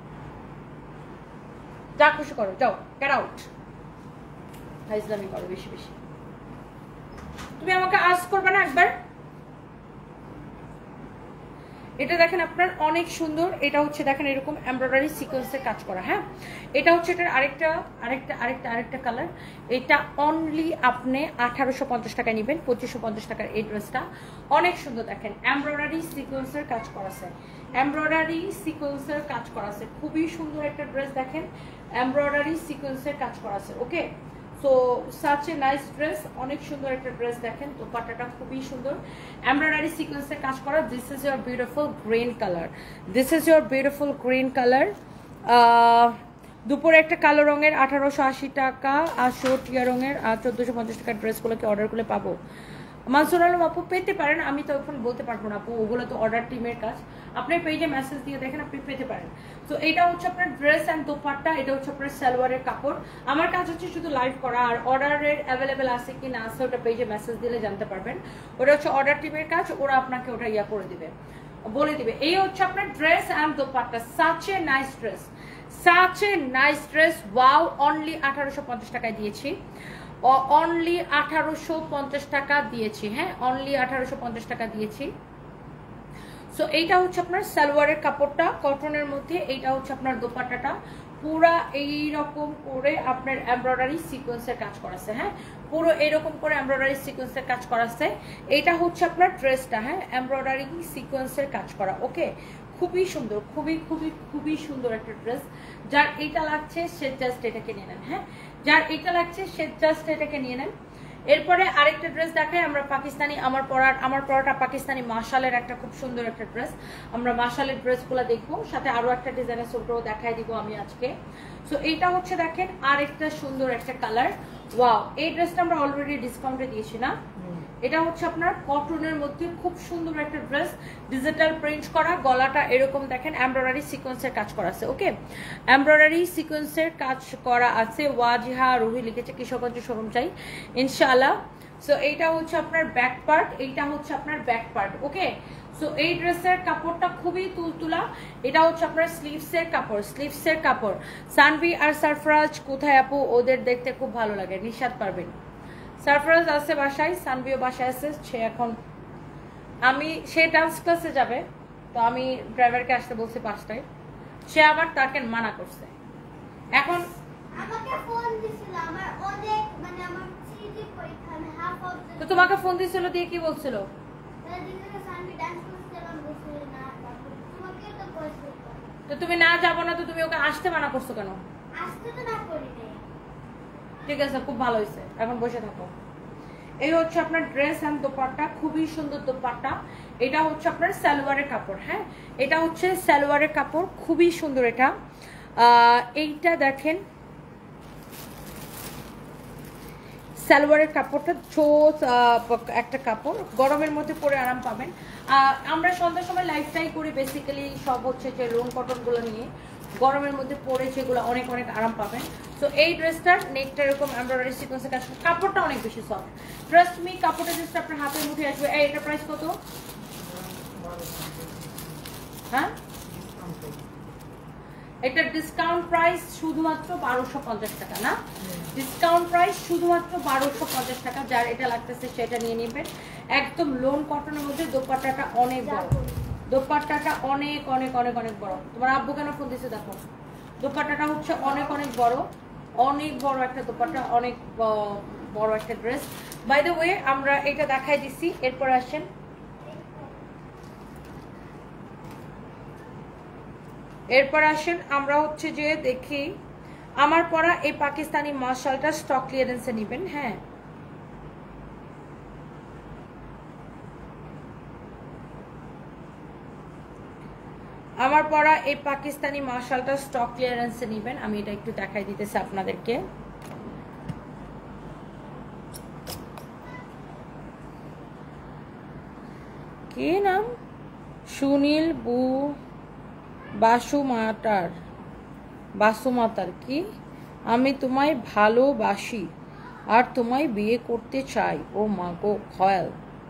যা খুশি করো, যাও, গেট আউট। ইসলামি করো বেশি বেশি। তুমি আমাকে আস্ক করবে না একবার? এটা দেখেন আপনার অনেক সুন্দর। এটা হচ্ছে দেখেন এরকম এমব্রয়ডারি সিকোয়েন্সের কাজ করা। হ্যাঁ, এটা হচ্ছে এটার আরেকটা কালার। এটা অনলি আপনি 1850 টাকায় নেবেন। 2550 টাকার এই ড্রেসটা অনেক সুন্দর। দেখেন এমব্রয়ডারি সিকোয়েন্সের কাজ করা আছে, এমব্রয়ডারি সিকোয়েন্সের কাজ করা আছে। খুবই সুন্দর একটা ড্রেস। দেখেন এমব্রয়ডারি সিকোয়েন্সের কাজ করা আছে। Okay, so such a nice dress, অনেক সুন্দর একটা ড্রেস। দেখেন দোপাট্টাটা খুবই সুন্দর, এমব্রয়ডারি সিকোয়েন্সে কাজ করা। This is your beautiful green colour, this is your beautiful green colour. দুপুরে একটা কালো রঙের 1880 টাকা, আর টিয়া রঙের 1450 টাকার ড্রেসগুলোকে অর্ডার করলে পাবো। মানসুর আলম আপু পেতে পারেন, আমি তো এখন বলতে পারবো না আপু, ওগুলো তো অর্ডার টিমের কাজ। আপনি পেজে মেসেজ দিয়ে দেখেন, আপনি পেতে পারেন। তো এটা হচ্ছে আপনার ড্রেস অ্যান্ড দোপাট্টা, এটা হচ্ছে আপনার সালোয়ারের কাপড়। আমার কাজ হচ্ছে শুধু লাইভ করা, আর অর্ডারের অ্যাভেলেবেল আছে কি না আছে ওটা পেজে মেসেজ দিলে জানতে পারবেন। ওটা হচ্ছে অর্ডার টিমের কাজ, ওরা আপনাকে ওটা ইয়া করে দিবে, বলে দিবে। এই হচ্ছে আপনার dress and dupatta. Such a nice dress, such a nice dress. Wow, only 1850 টাকায় দিয়েছি, অনলি 1850 টাকা দিয়েছি। হ্যাঁ, অনলি 1850 টাকা দিয়েছি। সো এইটা হচ্ছে আপনার সালোয়ারের কাপড়টা কটনের মধ্যে, এইটা হচ্ছে আপনার দোপাট্টাটা পুরা এইরকম করে আপনার এমব্রয়ডারি সিকোয়েন্সের কাজ করাছে। হ্যাঁ, পুরো এরকম করে এমব্রয়ডারি সিকোয়েন্সের কাজ করাছে। এইটা হচ্ছে আপনার ড্রেসটা। হ্যাঁ, এমব্রয়ডারি সিকোয়েন্সের কাজ করা। ওকে, খুবই সুন্দর, খুবই খুবই খুবই সুন্দর একটা ড্রেস। যার এইটা লাগছে সে জাস্ট এটাকে নিয়ে নেন। হ্যাঁ, যার এইটা লাগছে সে জাস্ট এটাকে নিয়ে নেন। এরপরে আরেকটা ড্রেস দেখাই আমরা পাকিস্তানি। আমার পরাটা পাকিস্তানি মাশালের একটা খুব সুন্দর একটা ড্রেস। আমরা মাশালের ড্রেসগুলো দেখবো, সাথে আরো একটা ডিজাইনের সোটও দেখাই দিব আমি আজকে। সো এইটা হচ্ছে দেখেন আরেকটা সুন্দর একটা কালার। ওয়াও, এই ড্রেসটা আমরা অলরেডি ডিসকাউন্টে দিয়েছি না? এটা হচ্ছে আপনার কটনের মধ্যে খুব সুন্দর একটা ড্রেস, ডিজিটাল প্রিন্ট করা, গলাটা এরকম দেখেন এমব্রয়ডারি সিকোয়েন্সের কাজ করা আছে। ওকে, এমব্রয়ডারি সিকোয়েন্সের কাজ করা আছে। ওয়াজিহা রুহি লিখেছে কিশোরগঞ্জ শোরুম চাই ইনশাআল্লাহ। সো এইটা হচ্ছে আপনার ব্যাক পার্ট, এইটা হচ্ছে আপনার ব্যাক পার্ট। ওকে, সো এই ড্রেসের কাপড়টা খুবই তুলতুলা। এটা হচ্ছে আপনার স্লিভসের কাপড়, স্লিভসের কাপড়। সানভি আর সারফরাজ কোথায় আপু? ওদের দেখতে খুব ভালো লাগে, নিশাদ পারবেন। সারফরাজ আছে বাসায়, সানভিও বাসায় আছে। সে ডান্স ক্লাসে যাবে, তো আমি ড্রাইভারকে আসতে বলছি 5টায়, সে আবার তাকে মানা করছে। এখন আমাকে ফোন দিছিল, আমার অনেক মানে আমার সিটি পরীক্ষা আমি হাফ অফ তো তোমাকে ফোন দিছিল, দিয়ে কি বলছিল? তো তুমি না যাবো না, তো তুমি ওকে আসতে মানা করছো কেন? আসতে তো না করি না। ঠিক আছে, খুব ভালো হয়েছে, এখন বসে থাকো। এই হচ্ছে আপনার ড্রেস এন্ড দোপাট্টা, খুবই সুন্দর দোপাট্টা। এটা হচ্ছে আপনার সালোয়ারের কাপড়। হ্যাঁ, এটা হচ্ছে সালোয়ারের কাপড়, খুবই সুন্দর এটা। এইটা দেখেন সালোয়ারের কাপড়টা ছোট একটা কাপড়, গরমের মধ্যে পরে আরাম পাবেন। আমরা সন্ধ্যার সময় লাইফটাই করি বেসিক্যালি, সব হচ্ছে যে লোন কটনগুলো নিয়ে, গরমের মধ্যে পরে সেগুলো অনেক অনেক আরাম পাবেন। তো এই ড্রেসটার নেকটা এরকম এমব্রয়ডারি সিকোয়েন্সের কাজ, কাপড়টা অনেক বেশি সফট, ট্রাস্ট মি। কাপড়টা জাস্ট আপনার হাতের মধ্যে আসবে। এটা প্রাইস কত? হ্যাঁ, এটা ডিসকাউন্ট প্রাইস শুধুমাত্র 1250 টাকা না? ডিসকাউন্ট প্রাইস শুধুমাত্র 1250 টাকা। যার এটা লাগতেছে সেটা নিয়ে নেবেন। একদম লোন কটনের মধ্যে দোপাট্টাটা অনেক বড়, দোপাট্টাটা অনেক অনেক অনেক অনেক বড়। তোমার আব্বু কেন ফোন দিছে দেখো। দোপাট্টাটা হচ্ছে অনেক অনেক বড়, অনেক বড় একটা দোপাট্টা, অনেক বড় একটা ড্রেস। বাই দ্য ওয়ে আমরা এটা দেখাই দিছি, এরপর আসেন এরপর আসেন আমরা হচ্ছে যে দেখি আমার পরা এই পাকিস্তানি মাশালটা স্টক ক্লিয়ারেন্সে নেবেন। হ্যাঁ, আমার পরা এই পাকিস্তানি মাশালটা স্টক ক্লিয়ারেন্সে নেবেন। আমি এটা একটু দেখাই দিতেছি আপনাদেরকে। কি নাম? সুনীল বাসুমাতার কি আমি তোমায় ভালোবাসি আর তোমায় বিয়ে করতে চাই। ও মা গো খয়াল।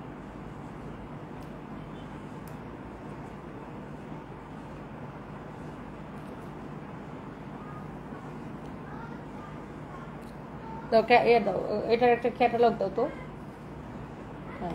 এটার একটা ক্যাটালগ দাও তো। হ্যাঁ,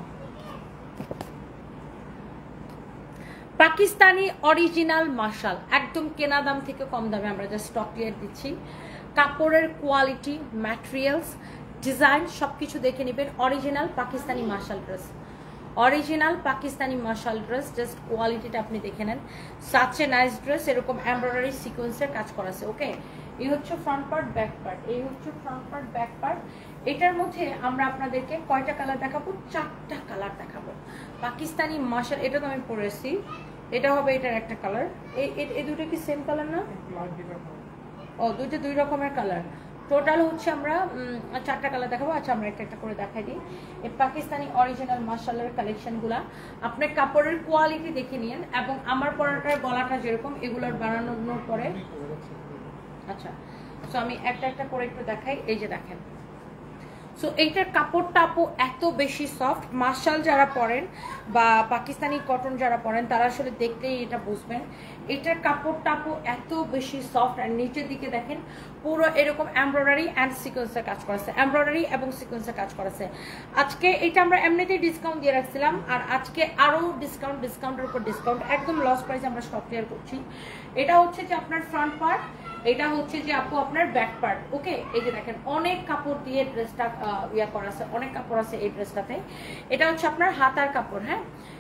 পাকিস্তানি অরিজিনাল মাশাল একদম কেনা দাম থেকে কম দামে আমরা যা স্টক ক্লিয়ার দিচ্ছি। কাপড়ের কোয়ালিটি, ম্যাটেরিয়ালস, ডিজাইন সবকিছু দেখে নেবেন। Original Pakistani Mashal dress, original Pakistani Mashal dress, just কোয়ালিটিটা আপনি দেখে নেন। সাচ এ নাইস ড্রেস, এরকম এমব্রয়ডারি সিকোয়েন্সের কাজ করা আছে। ওকে, এই হচ্ছে ফ্রন্ট পার্ট, ব্যাক পার্ট, এই হচ্ছে ফ্রন্ট পার্ট, ব্যাক পার্ট। এটার মধ্যে আমরা আপনাদেরকে কয়টা কালার দেখাবো? 4টা কালার দেখাবো। পাকিস্তানি মাশাল, এটা তো আমি পরেছি, এটা হবে এটার একটা কালার। এই দুটো কি সেম কালার না? ও, দুটো 2 রকমের কালার। টোটাল হচ্ছে আমরা 4টা কালার দেখাবো। আচ্ছা, আমরা একটা একটা করে দেখাই দিই। এই পাকিস্তানি অরিজিনাল মাশালের কালেকশনগুলা আপনার কাপড়ের কোয়ালিটি দেখে নিন, এবং আমার পরাটার গলাটা যেরকম এগুলোর বানানোর পরে। আচ্ছা, সো আমি একটা একটা করে একটু দেখাই। এই যে দেখেন, সো এইটার কাপড়টা আপু এত বেশি সফট। মাশাল যারা পরেন বা পাকিস্তানি কটন যারা পরেন তারা আসলে দেখলেই এটা বুঝবেন। এটার কাপড়টা আপু এত বেশি সফট। আর নিচের দিকে দেখেন পুরো এরকম এমব্রয়ডারি অ্যান্ড সিকোয়েন্সের কাজ করেছে, এমব্রয়ডারি এবং সিকোয়েন্সের কাজ করেছে। আজকে এটা আমরা এমনিতেই ডিসকাউন্ট দিয়ে রাখছিলাম, আর আজকে আরও ডিসকাউন্টের উপর ডিসকাউন্ট, একদম লস প্রাইসে আমরা স্টক ক্লিয়ার করছি। এটা হচ্ছে যে আপনার ফ্রন্ট পার্ট, এটা হচ্ছে যে আপু আপনার ব্যাক পার্ট। ওকে, এই যে দেখেন অনেক কাপড় দিয়ে ড্রেসটা ইয়া করা আছে, অনেক কাপড় আছে এই ড্রেসটাতে। এটা হচ্ছে আপনার হাতার কাপড়। হ্যাঁ,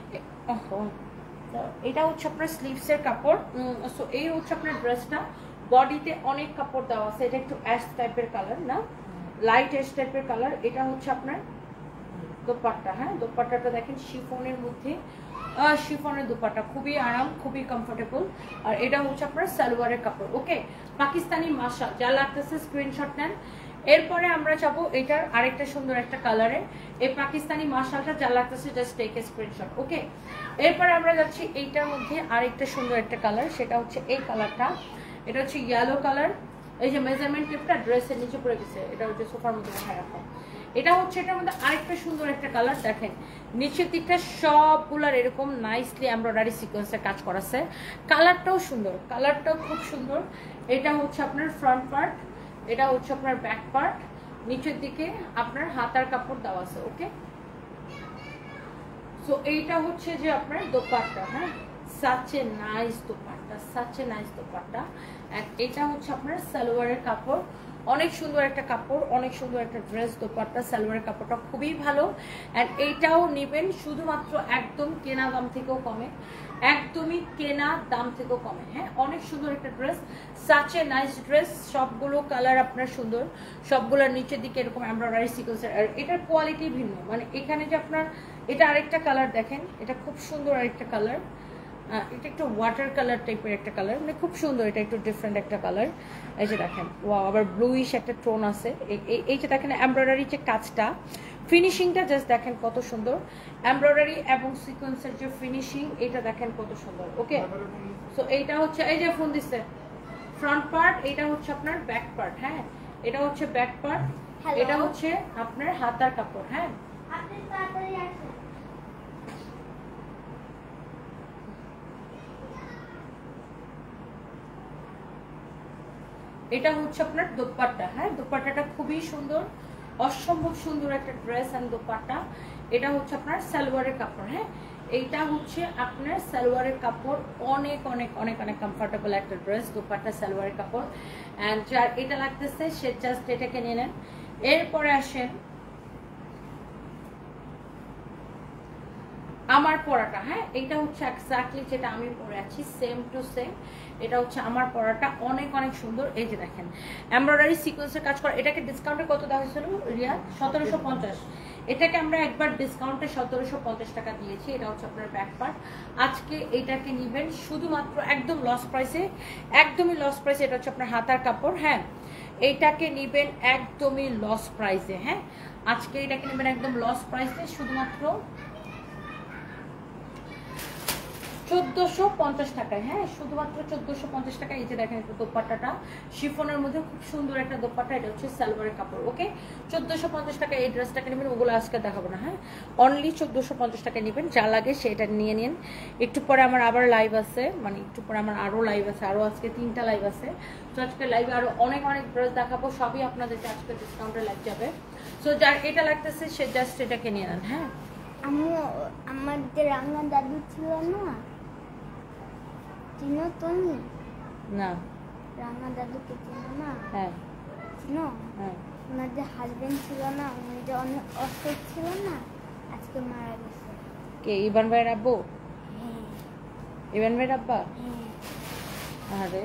এটা হচ্ছে আপনার স্লিভসের কাপড়। সো এই হচ্ছে আপনার ড্রেসটা। বডিতে অনেক কাপড় দেওয়া আছে। এটা একটু অ্যাশ টাইপের কালার, না লাইট অ্যাশ টাইপের কালার। এটা হচ্ছে আপনার দোপাট্টা। হ্যাঁ, দোপাট্টাটা দেখেন শিফনের মধ্যে, শিফনের দোপাট্টা, খুবই আরাম, খুবই কমফোর্টেবল। আর এটা হচ্ছে আপনার সালোয়ারের কাপড়। ওকে, পাকিস্তানি মাশাল যা লাগতেছে স্ক্রিনশট নেন। এরপরে আমরা যাবো এটার আরেকটা সুন্দর একটা কালারে। এই পাকিস্তানি মাশালটা যা লাগতেছে just take a screenshot. Okay, এরপরে আমরা যাচ্ছি এইটার মধ্যে আরেকটা সুন্দর একটা কালার, সেটা হচ্ছে এই কালারটা। এটা হচ্ছে ইয়েলো কালার। এই যে মেজারমেন্ট টেপটা ড্রেসের নিচে পড়ে গেছে, এটা হচ্ছে সোফার মধ্যে রাখায় রাখা। এটা হচ্ছে এটার মধ্যে আরেকটা সুন্দর একটা কালার। দেখেন নিচের দিকটা সবগুলার এরকম নাইসলি এমব্রয়ডারি সিকোয়েন্সের কাজ করাছে। কালারটাও সুন্দর, কালারটাও খুব সুন্দর। এটা হচ্ছে আপনার ফ্রন্ট পার্ট, এটা হচ্ছে আপনার ব্যাক পার্ট। নিচের দিকে আপনার হাতার কাপড় দেওয়া আছে। ওকে, সো এইটা হচ্ছে যে আপনার দোপাট্টা। হ্যাঁ, such a nice dupatta, such a nice dupatta. And এটা হচ্ছে আপনার সালোয়ারের কাপড়। অনেক সুন্দর একটা কাপড়, অনেক সুন্দর একটা ড্রেস। দোপাট্টা সালোয়ারের কাপড়টা খুবই ভালো। এন্ড এইটাও নেবেন শুধুমাত্র একদম কেনা দাম থেকেও কমে, একদমই কেনা দাম থেকেও কমে। হ্যাঁ, অনেক সুন্দর একটা dress, such a nice dress. সবগুলো কালার আপনার সুন্দর, সবগুলোর নিচের দিকে এরকম এমব্রয়ডারি সিকোয়েন্সের। আর এটার কোয়ালিটি ভিন্ন, মানে এখানে যে আপনার এটা আরেকটা কালার দেখেন, এটা খুব সুন্দর আরেকটা কালার। এটা একটু ওয়াটার কালার টাইপের একটা কালার, মানে খুব সুন্দর। এটা একটু ডিফারেন্ট একটা কালার। এই যে দেখেন, ওয়াও, আবার ব্লুইশ একটা টোন আছে। এই যে দেখেন এমব্রয়ডারি যে কাজটা, ফিনিশিংটা জাস্ট দেখেন কত সুন্দর। এমব্রয়ডারি এবং সিকোয়েন্সের যে ফিনিশিং, এটা দেখেন কত সুন্দর। ওকে, সো এইটা হচ্ছে, এই যে ফোন দিচ্ছে, ফ্রন্ট পার্ট। এটা হচ্ছে আপনার ব্যাক পার্ট। হ্যাঁ, এটা হচ্ছে ব্যাক পার্ট, এটা হচ্ছে আপনার হাতার কাপড়। হ্যাঁ, আপনি তাড়াতাড়ি আসেন। এটা হচ্ছে আপনার দোপাট্টা। হ্যাঁ, দোপাট্টাটা খুবই সুন্দর, অসম্ভব সুন্দর একটা ড্রেস এন্ড দোপাট্টা। এটা হচ্ছে আপনার সালোয়ারের কাপড়। হ্যাঁ, এইটা হচ্ছে আপনার সালোয়ারের কাপড়। অনেক অনেক অনেক অনেক কমফোর্টেবল একটা ড্রেস, দোপাট্টা সালোয়ারের কাপড়। অ্যান্ড যার এটা লাগতেছে সে জাস্ট এটাকে নিয়ে নেন। এরপরে আসেন আমার পরাটা, হ্যাঁ এইটা হচ্ছে এক্স্যাক্টলি যেটা আমি পরে আছি, সেম টু সেম। এটা হচ্ছে আমার পরাটা, অনেক অনেক সুন্দর। এই যে দেখেন এমব্রয়ডারি সিকোয়েন্সের কাজ করা। এটাকে ডিসকাউন্টে কত দেওয়া হয়েছিল রিয়া? 1750। এটাকে আমরা একবার ডিসকাউন্টে 1750 টাকা দিয়েছি। এটা হচ্ছে আপনার ব্যাক পার্ট। আজকে এটাকে নিবেন শুধুমাত্র একদম লস প্রাইসে, একদমই লস প্রাইসে। এটা হচ্ছে আপনার হাতার কাপড়, হ্যাঁ এইটাকে নিবেন একদমই লস প্রাইসে। হ্যাঁ আজকে এটাকে নেবেন একদম লস প্রাইসে, শুধুমাত্র 1450 টাকায়। হ্যাঁ শুধুমাত্র 1450 টাকা। এই যে দেখেন একটু দোপাট্টাটা শিফনের মধ্যে খুব সুন্দর একটা দোপাট্টা। এটা হচ্ছে সালোয়ারের কাপড়। ওকে 1450 টাকা এই ড্রেসটাকে নেবেন। ওগুলো আজকে দেখাবো না, হ্যাঁ অনলি 1450 টাকা নেবেন। যা লাগে সেটা নিয়ে নিন। একটু পরে আমার আবার লাইভ আছে, মানে একটু পরে আমার আরো লাইভ আছে, আরো আজকে 3টা লাইভ আছে। তো আজকে লাইভে আরো অনেক অনেক ড্রেস দেখাবো, সবই আপনাদেরকে আজকে ডিসকাউন্টে লাগ যাবে। সো যার এটা লাগতেছে সে জাস্ট এটাকে নিয়ে নেন। হ্যাঁ আমার যে রান্না দাদু ছিল না, চিনো তুমি? না রান্না দাদুকে চিনো না? হ্যাঁ চিনো? হ্যাঁ ওনার যে হাজবেন্ড ছিল না, উনি যে অনেক অসুখ ছিল না, আজকে মারা গেছে। কে? ইবান ভাইয়ের আব্বু? হ্যাঁ ইবান ভাইয়ের আব্বা? হ্যাঁ। আরে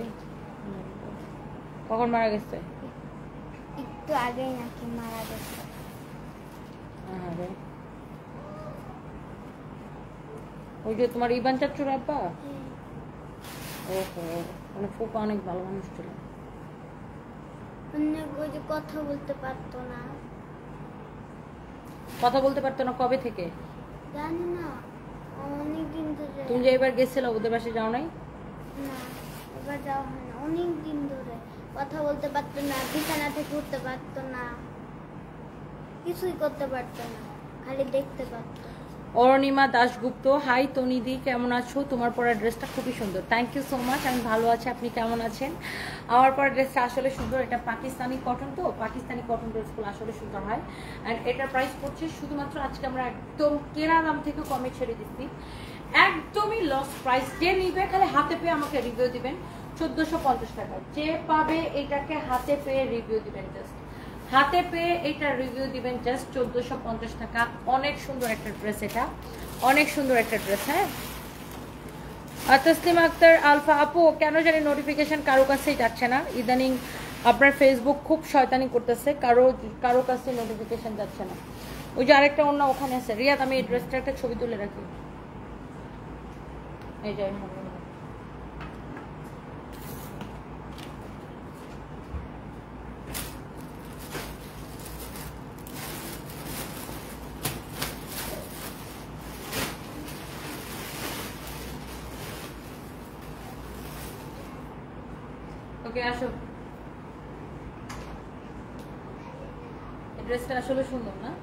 কখন মারা গেছে? একটু আগেই নাকি মারা গেছে। আরে ওই যে তোমার ইবান চাচুর আব্বা? ওহো, মানে ফুপা অনেক ভালো মানুষ ছিল। অনেক, ওই যে কথা বলতে পারতো না। কথা বলতে পারতো না? কবে থেকে? জানি না, অনেকদিন ধরে। তুমি যে এবার গেছিল ওদের বাসায় যাও নাই? না, এবার যাওয়া হয় না, অনেক দিন ধরে। কথা বলতে পারতো না, বিছানা থেকে উঠতে পারতো না, কিছুই করতে পারতো না, খালি দেখতে পারতো। অরুণিমা দাশগুপ্ত, হাই তনিদি, কেমন আছো? তোমার পরা ড্রেসটা খুবই সুন্দর। থ্যাংক ইউ সো মাচ, আমি ভালো আছি। আপনি কেমন আছেন? আমার পরা ড্রেসটা আসলে সুন্দর। এটা পাকিস্তানি কটন, তো পাকিস্তানি কটন ড্রেসগুলো আসলে সুন্দর হয়। অ্যান্ড এটার প্রাইস পড়ছে শুধুমাত্র আজকে আমরা একদম কেনা দাম থেকে কমে ছেড়ে দিচ্ছি, একদমই লস প্রাইস। যে নিবে খালি হাতে পেয়ে আমাকে রিভিউ দিবেন 1450 টাকা। যে পাবে এটাকে হাতে পেয়ে রিভিউ দিবেন, জাস্ট হাতে পেয়ে এটা রিভিউ দিবেন জাস্ট 1450 টাকা। অনেক সুন্দর একটা ড্রেস, এটা অনেক সুন্দর একটা ড্রেস। হ্যাঁ তসলিমা আক্তার আলফা আপু, কেন জানি নোটিফিকেশন কারো কাছেই যাচ্ছে না ইদানিং। আপনার ফেসবুক খুব শয়তানি করতেছে, কারো কাছে নোটিফিকেশন যাচ্ছে না। ওই যে আরেকটা অন্য ওখানে আছে। রিয়াদ, আমি এই ড্রেসটা একটা ছবি তুলে রাখি। এই যে ওকে আসো। এই ড্রেসটা আসলে সুন্দর না?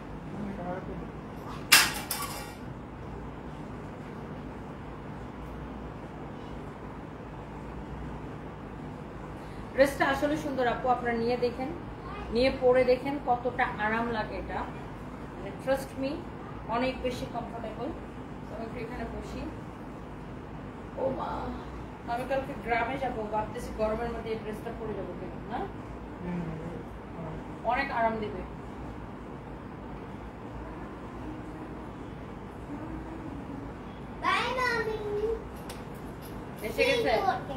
ড্রেসটা আসলে সুন্দর আপু, আপনারা নিয়ে দেখেন, নিয়ে পরে দেখেন কতটা আরাম লাগে। এটা ট্রাস্ট মি অনেক বেশি কমফোর্টেবল। আমি একটু এখানে বসি। ও মা, আমি কালকে গ্রামে যাবো, ভাবতেছি গরমের মধ্যে এই ড্রেসটা পরে যাবো কেন না, অনেক আরাম দেবে। এসে গেছে?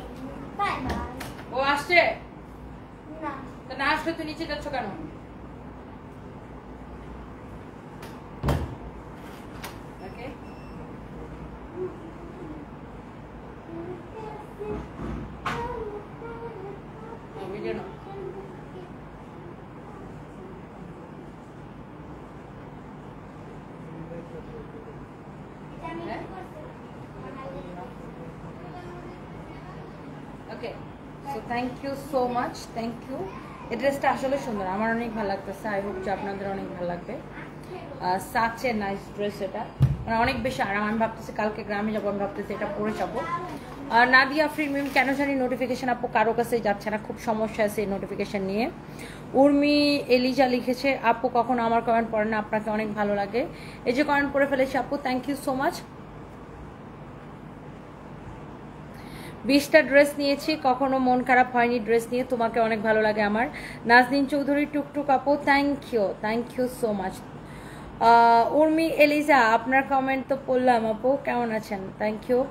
ও আসছে না, তো না আসলে তুই নিচে যাচ্ছ কেন? ওকে ভিডিও না। Okay so thank you so much, thank you. এই ড্রেসটা আসলে সুন্দর, আমার অনেক ভালো লাগতেছে। আই হোপ যে আপনাদের অনেক ভালো লাগবে। সাচ এ নাইস ড্রেস, এটা মানে অনেক বেশি আরাম। আমি ভাবতেছি কালকে গ্রামে যাবো, আমি ভাবতেছি এটা পরে যাবো। আর নাদিয়া ফ্রিমিম, কেন জানি নোটিফিকেশন আপু কারো কাছে যাচ্ছে না, খুব সমস্যা আছে এই নোটিফিকেশন নিয়ে। উর্মি এলিজা লিখেছে, আপু কখনো আমার কমেন্ট পড়েন না, আপনাকে অনেক ভালো লাগে। এই যে কমেন্ট করে ফেলেছি আপু, থ্যাংক ইউ সো মাচ। 20টা ড্রেস নিয়েছি, কখনো মন খারাপ হয়নি ড্রেস নিয়ে, তোমাকে অনেক ভালো লাগে আমার। নাজনীন চৌধুরী, টুকটুক আপু, thank you so much. Urmi Eliza, আপনার কমেন্ট তো পড়লাম আপু, কেমন আছেন? Thank you.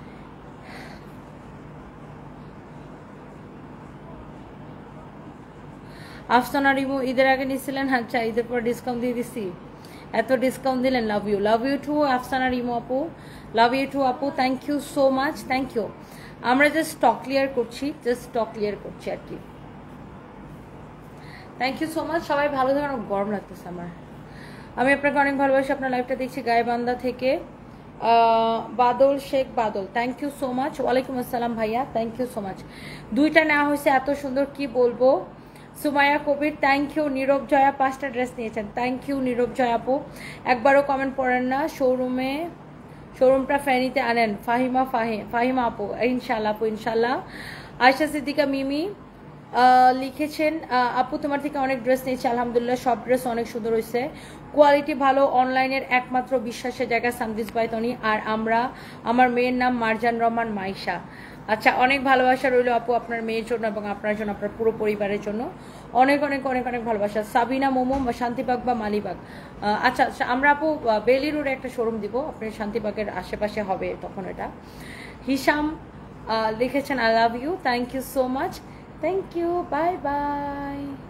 আফসানা রিমু ঈদের আগে নিছিলেন, আচ্ছা ঈদের পর ডিসকাউন্ট দিয়ে দিছি, এত ডিসকাউন্ট দিলেন, love you too Afsana Rimu আপু, লাভ ইউ টু আপু, thank you so much, thank you. আমরা জাস্ট স্টক ক্লিয়ার করছি আর কি। থ্যাংক ইউ সো মাচ, সবাই ভালো থাকুন। গরম লাগতেছে আমার, আমি আপনাকে অনেক ভালোবাসি। আপনার লাইভটা দেখছি গায়েবান্ধা থেকে Badal Sheikh Badal, thank you so much. ওয়ালাইকুম আসসালাম ভাইয়া, থ্যাংক ইউ সো মাচ। দুইটা নেওয়া হয়েছে, এত সুন্দর কি বলবো। Sumaiya Kabir, thank you. নীরব জয়া 5টা ড্রেস নিয়েছেন, থ্যাংক ইউ নীরব জয়া আপু, একবারও কমেন্ট পড়েন না। শোরুমটা ফ্যানিতে আনেন, ফাহিমা আপু, ইনশাল্লাহ আপু, ইনশাল্লাহ। আয়শা সিদ্দিকা মিমি লিখেছেন, আপু তোমার থেকে অনেক ড্রেস নিয়েছি, আলহামদুলিল্লাহ সব ড্রেস অনেক সুন্দর হয়েছে, কোয়ালিটি ভালো, অনলাইনের একমাত্র বিশ্বাসের জায়গা সানভিস বাই তনি। আর আমার মেয়ের নাম মারজান রহমান মাইশা। আচ্ছা, অনেক ভালোবাসা রইল আপু আপনার মেয়ের জন্য এবং আপনার জন্য, আপনার পুরো পরিবারের জন্য অনেক অনেক অনেক অনেক ভালোবাসা। সাবিনা মোমো, শান্তিবাগ বা মালিবাগ। আচ্ছা, আমরা আপু বেলি রোডে একটা শোরুম দিব, আপনি শান্তিবাগের আশেপাশে হবে তখন এটা। হিসাম লিখেছেন, I love you, thank you so much, thank you, bye by.